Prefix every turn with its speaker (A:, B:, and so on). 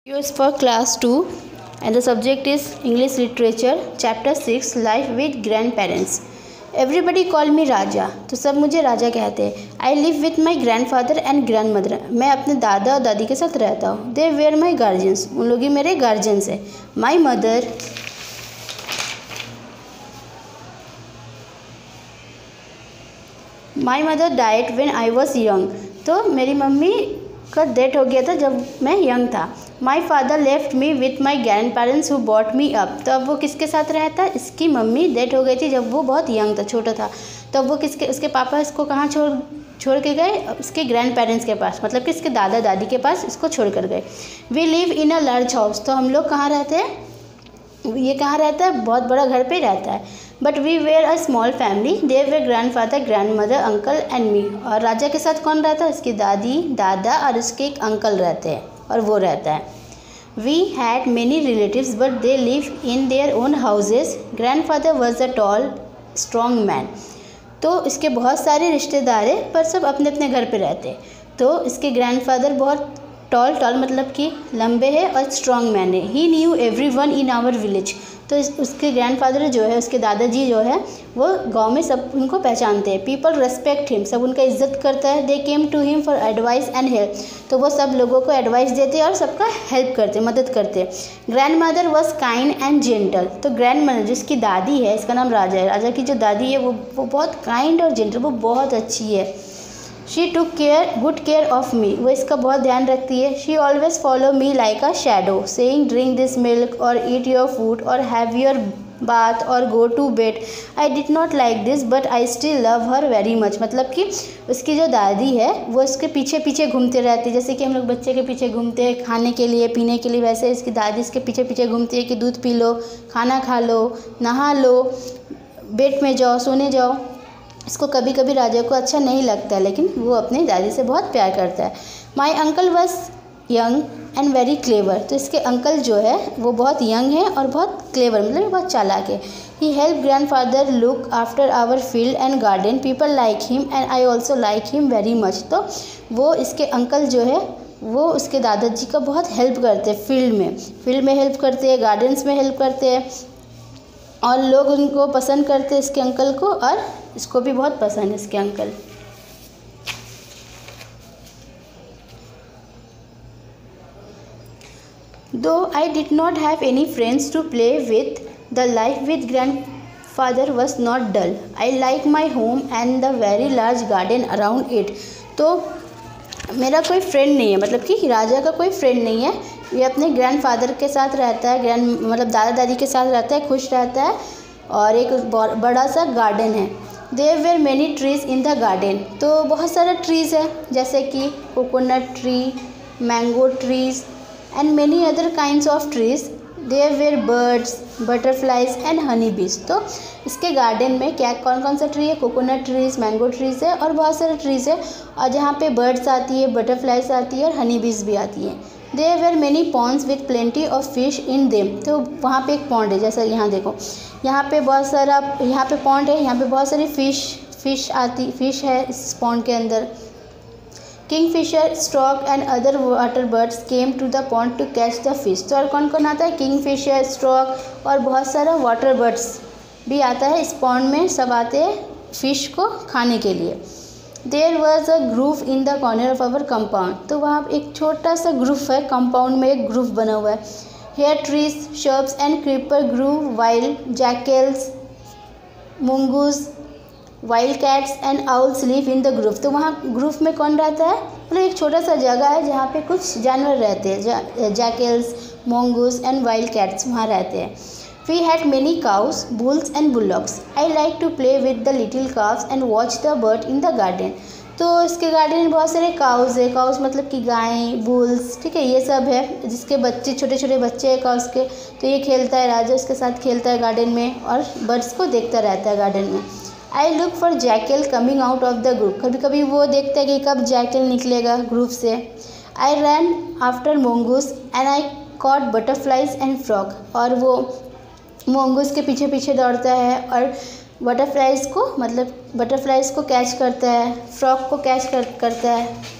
A: Yours for class 2 and the subject is English Literature chapter 6 Life with Grandparents. Everybody call me राजा, तो सब मुझे राजा कहते हैं. I live with my grandfather and grandmother. मैं अपने दादा और दादी के साथ रहता हूँ. They were my guardians. उन लोग ही मेरे गार्जियंस हैं. My mother died when I was young. तो मेरी मम्मी का डेथ हो गया था जब मैं यंग था. My father left me with my grandparents who bought me up. तो अब वो किसके साथ रहता है? इसकी मम्मी डेथ हो गई थी जब वो बहुत यंग था, छोटा था. तो अब वो उसके पापा इसको कहाँ छोड़ के गए? उसके ग्रैंड पेरेंट्स के पास, मतलब कि इसके दादा दादी के पास इसको छोड़ कर गए. We live in a large house. तो हम लोग कहाँ रहते हैं? ये कहाँ रहता है? बहुत बड़ा घर पे रहता है. But we were a small family. There were grandfather, grandmother, uncle and me. और राजा के साथ कौन रहता है? उसकी दादी, दादा और उसके एक अंकल रहते हैं और वो रहता है. We had many relatives but they live in their own houses. Grandfather was a tall strong man. तो इसके बहुत सारे रिश्तेदार हैं पर सब अपने अपने घर पे रहते हैं. तो इसके ग्रैंड फादर बहुत टॉल मतलब कि लंबे है और स्ट्रॉन्ग मैन है. He knew everyone in our village. तो उसके ग्रैंडफादर जो है, उसके दादाजी जो है, वो गांव में सब उनको पहचानते हैं. People respect him. सब उनका इज्जत करता है. They came to him for advice and help. तो वो सब लोगों को एडवाइस देते हैं और सबका हेल्प करते, मदद करते. Grandmother was kind and gentle. तो ग्रैंड मदर जिसकी दादी है, इसका नाम राजा है, राजा की जो दादी है वो बहुत काइंड और जेंटल, वो बहुत अच्छी है. She took good care of me. वो इसका बहुत ध्यान रखती है. She always follow me like a shadow, saying drink this milk और ईट योर फूड और हैव योर बाथ और go to bed. I did not like this but I still love her very much. मतलब कि उसकी जो दादी है वो इसके पीछे पीछे घूमते रहती है. जैसे कि हम लोग बच्चे के पीछे घूमते हैं खाने के लिए, पीने के लिए, वैसे इसकी दादी इसके पीछे पीछे घूमती है कि दूध पी लो, खाना खा लो, नहा लो, बेड में जाओ, सोने जाओ. इसको कभी कभी राजा को अच्छा नहीं लगता है लेकिन वो अपनी दादी से बहुत प्यार करता है. My uncle was young and very clever. तो इसके अंकल जो है वो बहुत यंग है और बहुत क्लेवर, मतलब बहुत चालाक है. He help grandfather look after our field and garden. People like him and I also like him very much. तो वो इसके अंकल जो है वो उसके दादाजी का बहुत हेल्प करते हैं. फील्ड में हेल्प करते हैं, गार्डन्स में हेल्प करते हैं और लोग उनको पसंद करते हैं इसके अंकल को, और इसको भी बहुत पसंद है इसके uncle. Though I did not have any friends to play with, the life with grandfather was not dull. I like my home and the very large garden around it. तो मेरा कोई फ्रेंड नहीं है, मतलब कि राजा का कोई friend नहीं है. ये अपने ग्रैंड फादर के साथ रहता है, मतलब दादा दादी के साथ रहता है, खुश रहता है, और एक बड़ा सा गार्डन है. There were many trees in the garden. तो बहुत सारा ट्रीज़ है जैसे कि coconut tree, mango trees and many other kinds of trees. There were birds, butterflies and honey bees. तो इसके गार्डन में क्या कौन कौन सा ट्री है? कोकोनट ट्रीज़, मैंगो ट्रीज़ है और बहुत सारे ट्रीज़ है. और जहाँ पे बर्ड्स आती है, बटरफ्लाइज आती है और हनी बीज भी आती है. There were many ponds with plenty of fish in them. तो वहाँ पे एक पॉन्ड है, जैसा यहाँ देखो, यहाँ पे बहुत सारा, यहाँ पे पॉन्ड है, यहाँ पे बहुत सारी फिश है इस पॉन्ड के अंदर. Kingfisher, stork and other water birds came to the pond to catch the fish. तो और कौन कौन आता है? किंगफिशर, स्ट्रॉक और बहुत सारा वाटर बर्ड्स भी आता है इस पॉन्ड में. सब आते हैं फिश को खाने के लिए. There was a grove in the corner of our compound. तो वहाँ एक छोटा सा ग्रूव है, कंपाउंड में एक ग्रूव बना हुआ है. Here trees, shrubs and creeper grew wild jackals, mongoose, wild cats and owls live in the grove. तो वहाँ ग्रूव में कौन रहता है? मतलब एक छोटा सा जगह है जहाँ पे कुछ जानवर रहते हैं, jackals, mongoose and wild cats वहाँ रहते हैं. We had many cows, bulls and bullocks. I like to play with the little calves and watch the bird in the garden. तो इसके गार्डन में बहुत सारे काउस है. काउस मतलब कि गायें, बुल्स, ठीक है, ये सब है जिसके बच्चे, छोटे छोटे बच्चे हैं काउस के. तो ये खेलता है, राजा उसके साथ खेलता है गार्डन में और बर्ड्स को देखता रहता है गार्डन में. I look for jackal coming out of the group. कभी कभी वो देखता है कि कब जैकल निकलेगा ग्रुप से. I run after mongoose and I caught butterflies and frog. और वो मोंगूस के पीछे पीछे दौड़ता है और बटरफ्लाइज को कैच करता है, फ्रॉग को कैच करता है.